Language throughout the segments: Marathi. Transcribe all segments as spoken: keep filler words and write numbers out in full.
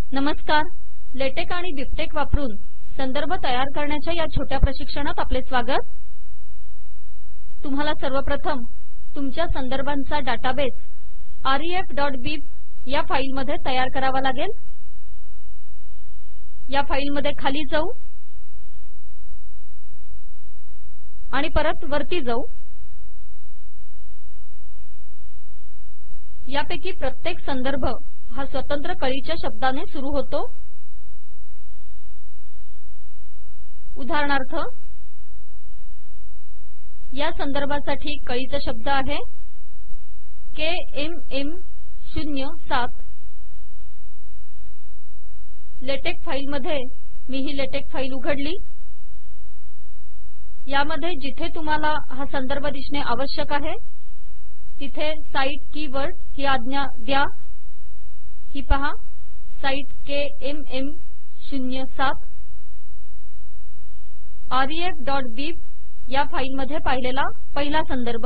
नमस्कार. लेटेक आणि बिबटेक्स वापरून संदर्भ तयार करण्याच्या या छोट्या प्रशिक्षणात आपले स्वागत. तुम्हाला सर्वप्रथम तुमच्या संदर्भांचा डाटाबेस रेफ डॉट बीब या फाईलमध्ये तयार करावा लागेल. या फाईलमध्ये खाली जाऊ आणि परत वरती जाऊ. यापैकी प्रत्येक संदर्भ हा स्वतंत्र कळीच्या शब्दाने सुरू होतो. उदाहरणार्थ या संदर्भासाठी कळीचा शब्द आहे के एम एम शून्य सात. लेटेक फाईलमध्ये मी ही लेटेक फाईल उघडली. यामध्ये जिथे तुम्हाला हा संदर्भ दिसणे आवश्यक आहे तिथे साइट कीवर्ड ही आज्ञा द्या. ही पहा, साइट के एम एम शून्य सात रेफ डॉट बीब या फाईलमध्ये पाहिलेला पहिला संदर्भ.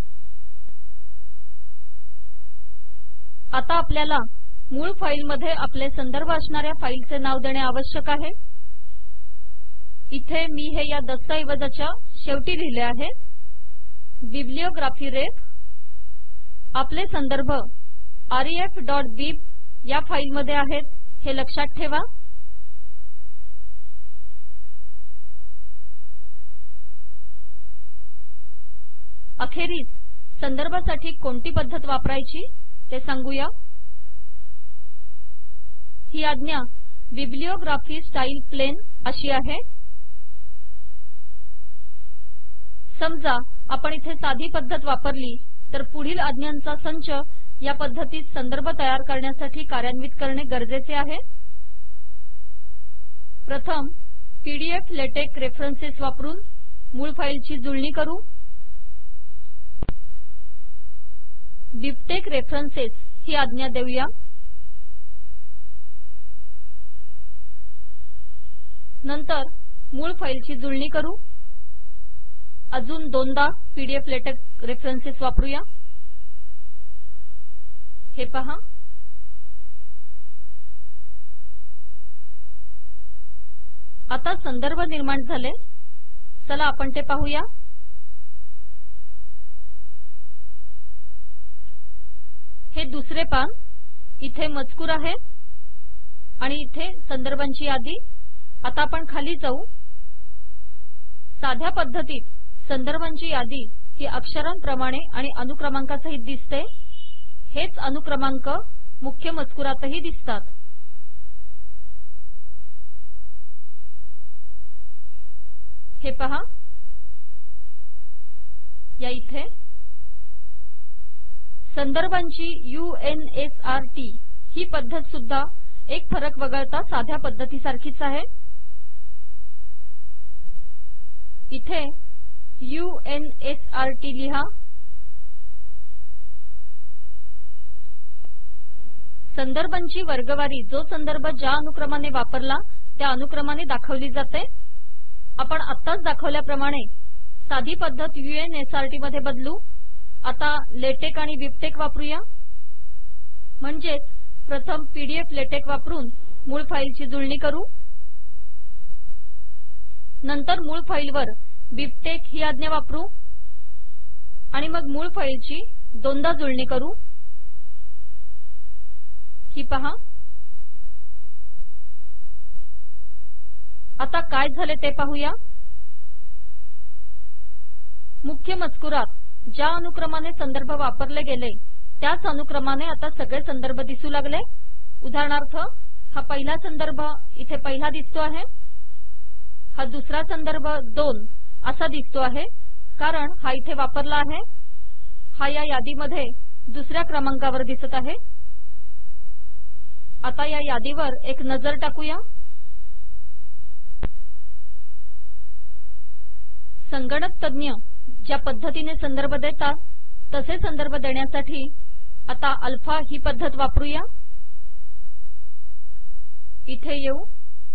आता आपल्याला मूळ फाईलमध्ये आपले संदर्भ असणाऱ्या फाईलचे नाव देणे आवश्यक आहे. इथे मी हे या दस्तऐवजाच्या शेवटी लिहिले आहे. Bibliography ref. आपले संदर्भ रेफ डॉट बीब या फाईलमध्ये आहेत हे लक्षात ठेवा. अखेरीस संदर्भासाठी कोणती पद्धत वापरायची ते सांगूया. ही आज्ञा बिब्लिओग्राफी स्टाईल प्लेन अशी आहे. समजा आपण इथे साधी पद्धत वापरली तर पुढील आज्ञांचा संच या पद्धतीत संदर्भ तयार करण्यासाठी कार्यान्वित करणे गरजेचे आहे. प्रथम पीडीएफ लेटेक रेफरन्सेस वापरून मूळ फाईलची जुळणी करू. बिबटेक्स रेफरन्सेस ही आज्ञा देऊया. नंतर मूळ फाईलची जुळणी करू. अजून दोनदा पीडीएफ लेटेक रेफरन्सेस वापरूया. हे पहा, आता संदर्भ निर्माण झाले. चला आपण ते पाहूया. हे दुसरे पान. इथे मजकूर आहे आणि इथे संदर्भांची यादी. आता आपण खाली जाऊ. साध्या पद्धतीत संदर्भांची यादी ही अक्षरांप्रमाणे आणि अनुक्रमांकासहित दिसते. हेच अनुक्रमांक मुख्य मजकुरातही दिसतात. हे पहा, या इथे संदर्भांची U N S R T ही पद्धत सुद्धा एक फरक वगळता साध्या पद्धतीसारखीच आहे. इथे U N S R T लिहा. संदर्भांची वर्गवारी जो संदर्भ ज्या अनुक्रमाने वापरला त्या अनुक्रमाने दाखवली जाते. आपण आत्ताच दाखवल्याप्रमाणे साधी पद्धत U N S R T मध्ये बदलू. आता लेटेक आणि बिबटेक्स वापरूया. म्हणजेच प्रथम पीडीएफ लेटेक वापरून मूळ फाईलची जुळणी करू. नंतर मूळ फाईलवर बिबटेक्स ही आज्ञा वापरू आणि मग मूळ फाईलची दोनदा जुळणी करू. ही पहा, आता काय झाले ते पाहूया. मुख्य मजकुरात ज्या अनुक्रमाने संदर्भ वापरले गेले त्याच अनुक्रमाने आता सगळे संदर्भ दिसू लागले. उदाहरणार्थ हा पहिला संदर्भ इथे पहिला दिसतो आहे. हा दुसरा संदर्भ दोन असा दिसतो आहे कारण हा इथे वापरला आहे. हा या यादीमध्ये दुसऱ्या क्रमांकावर दिसत आहे. आता या यादीवर एक नजर टाकूया. संगणक तज्ञ ज्या पद्धतीने संदर्भ देतात तसे संदर्भ देण्यासाठी आता अल्फा ही पद्धत वापरूया. इथे येऊ.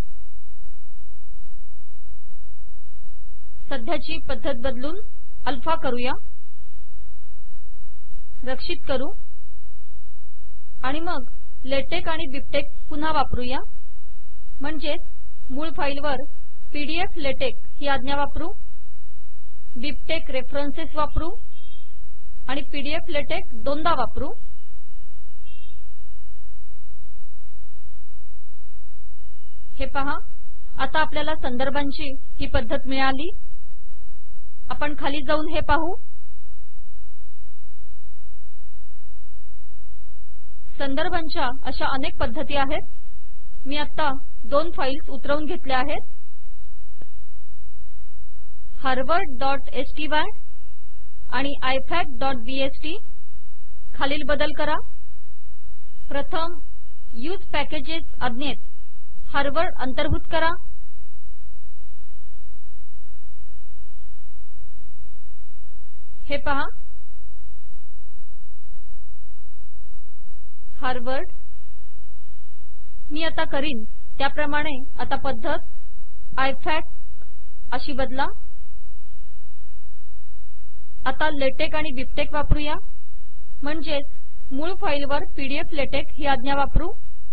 सध्याची पद्धत बदलून अल्फा करूया. रक्षित करू आणि मग लेटेक आणि बिबटेक्स पुन्हा वापरूया म्हणजे मूळ फाईलवर पीडीएफ लेटेक ही आज्ञा वापरू बिबटेक्स रेफरन्सेस वापरू आणि पीडीएफ लेटेक दोनदा वापरू हे पहा आता आपल्याला संदर्भांची ही पद्धत मिळाली आपण खाली जाऊन हे पाहू संदर्भांच्या अशा अनेक पद्धती आहेत मी आता दोन फाईल्स उतरवून घेतल्या आहेत हार्वर्ड डॉट एसटीवाय आणि आयफॅक डॉट बीएसटी खालील बदल करा प्रथम यूज पॅकेजेस आज्ञेत हार्वर्ड अंतर्भूत करा हे पहा हार्वर्ड मी आता करीन त्याप्रमाणे आता पद्धत आयफॅक अशी बदला आता लेटेक आणि बिबटेक्स वापरूया म्हणजेच मूळ फाईलवर पीडीएफ लेटेक ही आज्ञा वापरू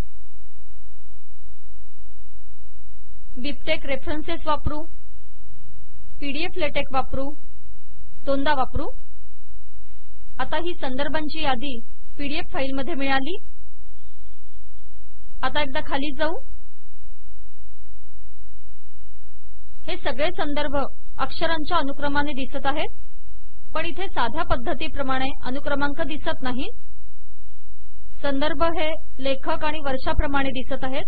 बिबटेक्स रेफरन्सेस वापरू पीडीएफ लेटेक वापरू दोनदा वापरू आता ही संदर्भांची यादी पीडीएफ फाईलमध्ये मिळाली आता एकदा खाली जाऊ हे सगळे संदर्भ अक्षरांच्या अनुक्रमाने दिसत आहेत पण इथे साध्या पद्धतीप्रमाणे अनुक्रमांक दिसत नाही संदर्भ हे लेखक आणि वर्षाप्रमाणे दिसत आहेत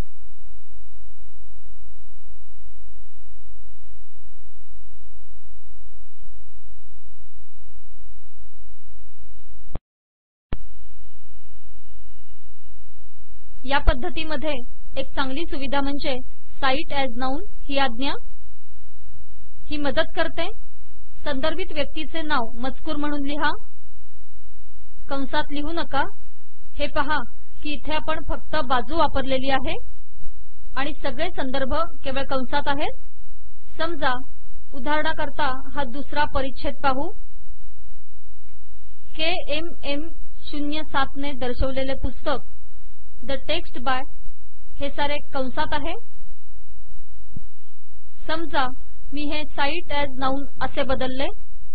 या पद्धतीमध्ये एक चांगली सुविधा म्हणजे साइट एज नाउन ही आज्ञा ही मदत करते संदर्भित व्यक्तीचे नाव मजकूर म्हणून लिहा कंसात लिहू नका हे पहा की इथे आपण फक्त बाजू वापरलेली आहे आणि सगळे संदर्भ केवळ कंसात आहेत समजा उदाहरणाकरता हा दुसरा परिच्छेद पाहू के एम एम शून्य सात ने दर्शवलेले पुस्तक द टेक्स्ट बाय हे सारे कंसात आहे समजा मी हे साइट एज नाउन असे बदलले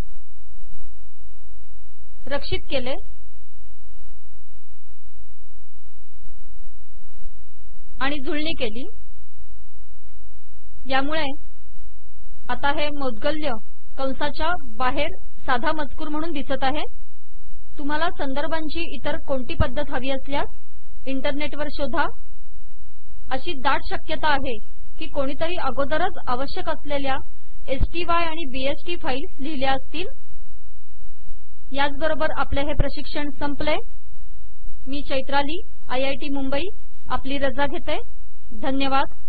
रक्षित केले आणि जुळणी केली यामुळे आता हे मौद्गल्य कंसाच्या बाहेर साधा मजकूर म्हणून दिसत आहे तुम्हाला संदर्भांची इतर कोणती पद्धत हवी असल्यास इंटरनेटवर शोधा अशी दाट शक्यता आहे की कोणीतरी अगोदरच आवश्यक असलेल्या एसटीवाय आणि बीएसटी फाईल्स लिहिल्या असतील याचबरोबर आपले हे प्रशिक्षण संपले मी Chaitrali I I T Mumbai आपली रजा घेते धन्यवाद